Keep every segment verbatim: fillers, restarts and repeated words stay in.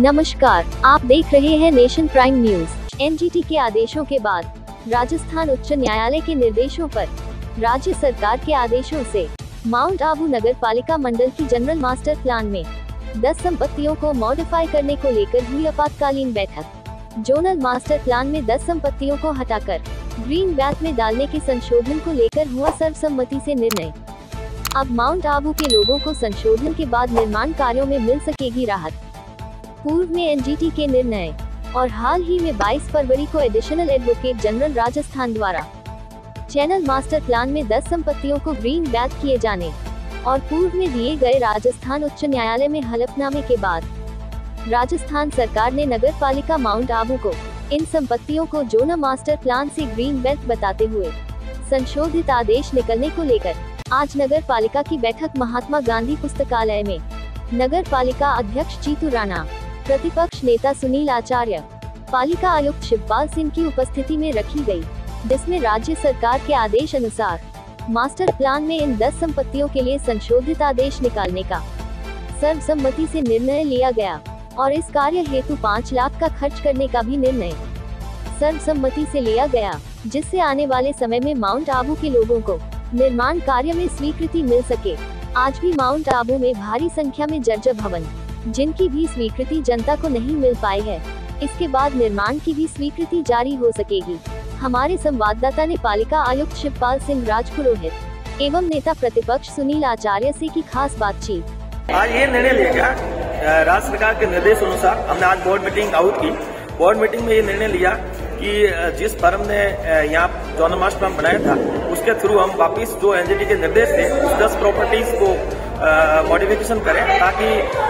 नमस्कार, आप देख रहे हैं नेशन प्राइम न्यूज। एनजीटी के आदेशों के बाद राजस्थान उच्च न्यायालय के निर्देशों पर राज्य सरकार के आदेशों से माउंट आबू नगर पालिका मंडल की जनरल मास्टर प्लान में दस संपत्तियों को मॉडिफाई करने को लेकर हुई आपातकालीन बैठक। जोनल मास्टर प्लान में दस संपत्तियों को हटाकर ग्रीन बेल्ट में डालने के संशोधन को लेकर हुआ सर्वसम्मति से निर्णय। अब माउंट आबू के लोगों को संशोधन के बाद निर्माण कार्यों में मिल सकेगी राहत। पूर्व में एनजीटी के निर्णय और हाल ही में बाईस फरवरी को एडिशनल एडवोकेट जनरल राजस्थान द्वारा चैनल मास्टर प्लान में दस संपत्तियों को ग्रीन बेल्ट किए जाने और पूर्व में दिए गए राजस्थान उच्च न्यायालय में हलफनामे के बाद राजस्थान सरकार ने नगर पालिका माउंट आबू को इन संपत्तियों को जोनल मास्टर प्लान से ग्रीन बेल्ट बताते हुए संशोधित आदेश निकलने को लेकर आज नगर पालिका की बैठक महात्मा गांधी पुस्तकालय में नगर पालिका अध्यक्ष जीतू राणा, प्रतिपक्ष नेता सुनील आचार्य, पालिका आयुक्त शिवपाल सिंह की उपस्थिति में रखी गई, जिसमें राज्य सरकार के आदेश अनुसार मास्टर प्लान में इन दस संपत्तियों के लिए संशोधित आदेश निकालने का सर्वसम्मति से निर्णय लिया गया और इस कार्य हेतु पाँच लाख का खर्च करने का भी निर्णय सर्वसम्मति से लिया गया, जिससे आने वाले समय में माउंट आबू के लोगों को निर्माण कार्य में स्वीकृति मिल सके। आज भी माउंट आबू में भारी संख्या में जर्जर भवन, जिनकी भी स्वीकृति जनता को नहीं मिल पाई है, इसके बाद निर्माण की भी स्वीकृति जारी हो सकेगी। हमारे संवाददाता ने पालिका आयुक्त शिवपाल सिंह राजपुरोहित एवं नेता प्रतिपक्ष सुनील आचार्य से की खास बातचीत। आज ये निर्णय लिया गया, राज्य सरकार के निर्देश अनुसार हमने आज बोर्ड मीटिंग आउट की। बोर्ड मीटिंग में ये निर्णय लिया कि जिस फर्म ने यहाँ जोनल मास्टर प्लान बनाया था, उसके थ्रू हम वापिस जो एनजीटी के निर्देश थे उस दस प्रॉपर्टीज को मॉडिफिकेशन करें, ताकि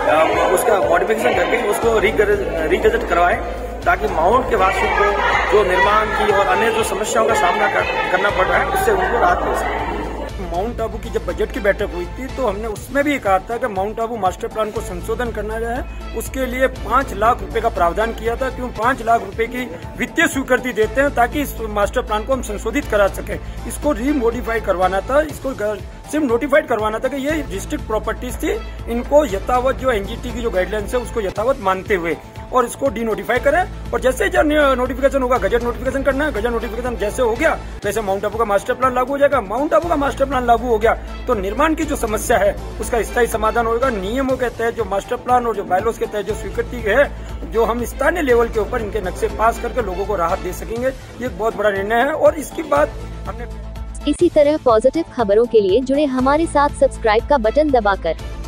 उसका मॉडिफिकेशन करके उसको रिगेजेट करवाएं, ताकि माउंट के वासियों को जो निर्माण की और अन्य जो समस्याओं का सामना कर, करना पड़ रहा है, उससे उनको राहत मिल सके। माउंट आबू की जब बजट की बैठक हुई थी तो हमने उसमें भी कहा था कि माउंट आबू मास्टर प्लान को संशोधन करना है, उसके लिए पाँच लाख रुपए का प्रावधान किया था। क्यों पाँच लाख रुपए की वित्तीय स्वीकृति देते हैं ताकि इस मास्टर प्लान को हम संशोधित करा सके। इसको रीमोडिफाई करवाना था, इसको सिर्फ नोटिफाइड करवाना था कि ये डिस्ट्रिक्ट प्रॉपर्टीज थी, इनको यथावत जो एनजीटी की जो गाइडलाइंस है उसको यथावत मानते हुए और इसको डी नोटिफाई करें। और जैसे जब नोटिफिकेशन होगा गजट नोटिफिकेशन करना है, गजट नोटिफिकेशन जैसे हो गया वैसे माउंट आबू का मास्टर प्लान लागू हो जाएगा। माउंट आबू का मास्टर प्लान लागू हो गया तो निर्माण की जो समस्या है उसका स्थायी समाधान होगा। नियमों के तहत जो मास्टर प्लान और जो बायलॉज के तहत जो स्वीकृति है, जो हम स्थानीय लेवल के ऊपर इनके नक्शे पास करके लोगों को राहत दे सकेंगे, ये एक बहुत बड़ा निर्णय है। और इसके बाद हमने इसी तरह पॉजिटिव खबरों के लिए जुड़े हमारे साथ सब्सक्राइब का बटन दबाकर